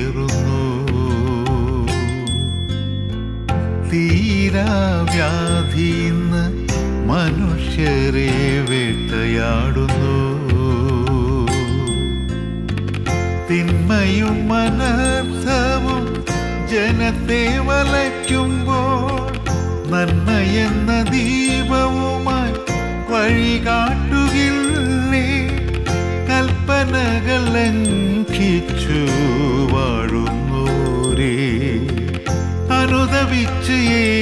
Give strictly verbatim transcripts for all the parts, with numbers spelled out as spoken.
കേറുന്നു. തീരാവ്യാധിന്ന് മനുഷ്യരെ വേട്ടയാടുന്നു. തിന്മയും അനർത്ഥവും ജനത്തെ വലയ്ക്കുമ്പോൾ നന്മയെന്ന ദീപവുമായി വഴി കാട്ടുകില്ലേ? കൽപ്പനകൾ ലംഘിച്ചു വാഴുന്നോരേ, അനുദപിച്ച്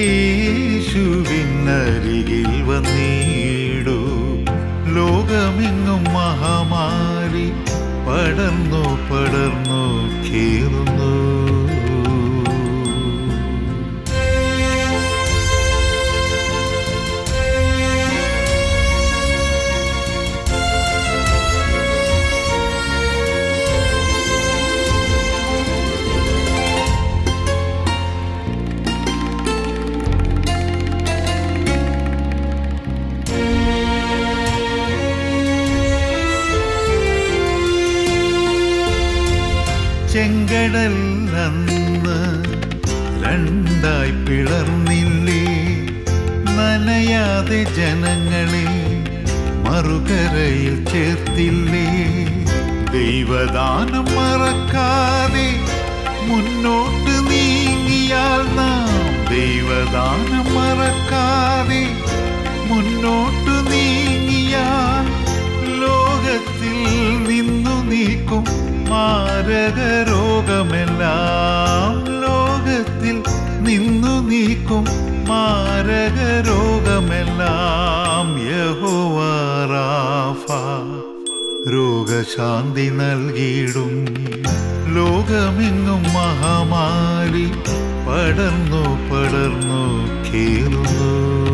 യേശുവിനരികിൽ വന്നിടൂ. ലോകമെങ്ങും മഹാമാരി പടർന്നു പടർന്നു കേറുന്നു. ചെങ്കടൽ അന്ന് രണ്ടായി പിളർന്നില്ലേ? നനയാതെ ജനങ്ങളെ മറുകരയിൽ ചേർത്തില്ലേ? ദൈവദാനം മറക്കാതെ മുന്നോട്ട് നീങ്ങിയാൽ നാം, ദൈവദാനം മറക്കാതെ മുന്നോട്ട് നീങ്ങിയാൽ ലോകത്തിൽ നിന്നു നീക്കും മാരകരോഗമെല്ലാം. ലോകത്തിൽ നിന്നു നീക്കും മാരകരോഗമെല്ലാം. യഹോവ റാഫ രോഗശാന്തി നൽകിയിടും. ലോകമെങ്ങും മഹാമാരി പടർന്നു പടർന്നു കേറുന്നു.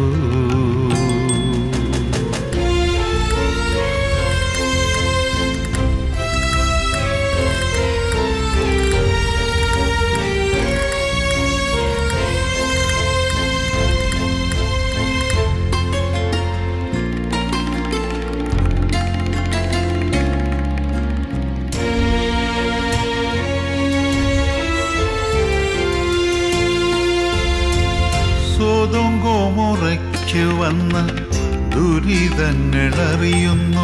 സോദോം ഗോമോറയ്ക്ക് വന്ന ദുരിതങ്ങൾ അറിയുന്നു.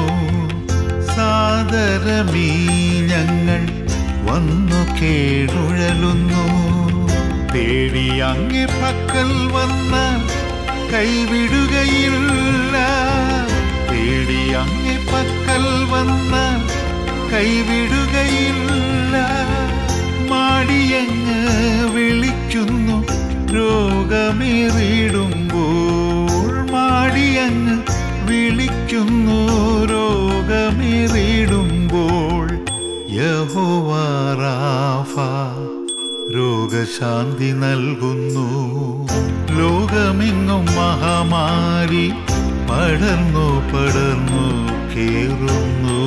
സാദരമീ ഞങ്ങൾ വന്നു കേഴുഴലുന്നു. തേടി അങ്ങേ പക്കൽ വന്ന കൈവിടുകയില്ല. തേടി അങ്ങേ പക്കൽ വന്ന കൈവിടുകയില്ല. മാടിയങ്ങ് വിളിക്കുന്നു രോഗമേറിടുമ്പോൾ. മാടിയങ്ങ് വിളിക്കുന്നു രോഗമേറിടുമ്പോൾ. യഹോവ റാഫ രോഗശാന്തി നൽകുന്നു. ലോകമെങ്ങും മഹാമാരി പടർന്നു പടർന്നു കേറുന്നു.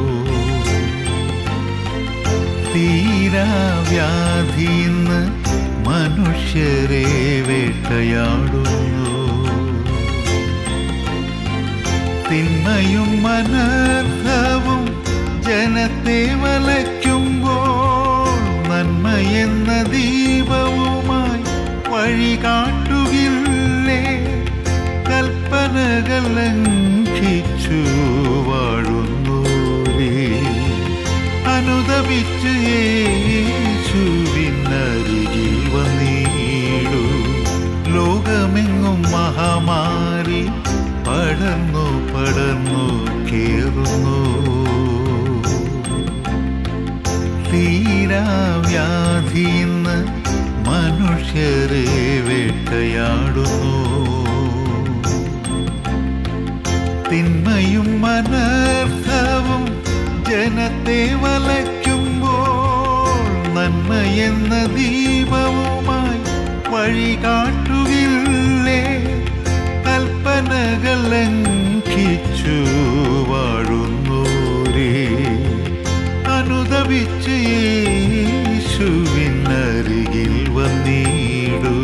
തീരാവ്യാധിന്ന് മനുഷ്യരെ വേട്ടയാടുന്നു. തിന്മയും അനർത്ഥവും ജനത്തെ വലയ്ക്കുമ്പോൾ നന്മയെന്ന ദീപവുമായി വഴി കാട്ടുകില്ലേ? കൽപ്പനകൾ ലംഘിച്ചു വാഴുന്നോരേ, അനുദപിച്ച് യേശുവിനരികിൽ വന്നിടൂ. ലോകമെങ്ങും മഹാമാരി പടർന്നു പടർന്നു കേറുന്നു. തീരാവ്യാധിന്ന് മനുഷ്യരെ വേട്ടയാടുന്നു. തിന്മയും അനർത്ഥവും ജനത്തെ വലയ്ക്കുമ്പോൾ നന്മയെന്ന ദീപവുമായി വഴി കാട്ടുകില്ലേ? കൽപ്പനകൾ ലംഘിച്ചു വാഴുന്നോരേ, അനുദപിച്ച് യേശുവിനരികിൽ വന്നിടൂ.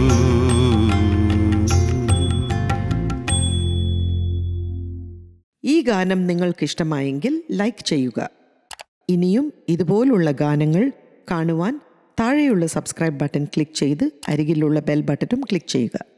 ഈ ഗാനം നിങ്ങൾക്കിഷ്ടമായെങ്കിൽ ലൈക്ക് ചെയ്യുക. ഇനിയും ഇതുപോലുള്ള ഗാനങ്ങൾ കാണുവാൻ താഴെയുള്ള സബ്സ്ക്രൈബ് ബട്ടൺ ക്ലിക്ക് ചെയ്ത് അരികിലുള്ള ബെൽ ബട്ടണും ക്ലിക്ക് ചെയ്യുക.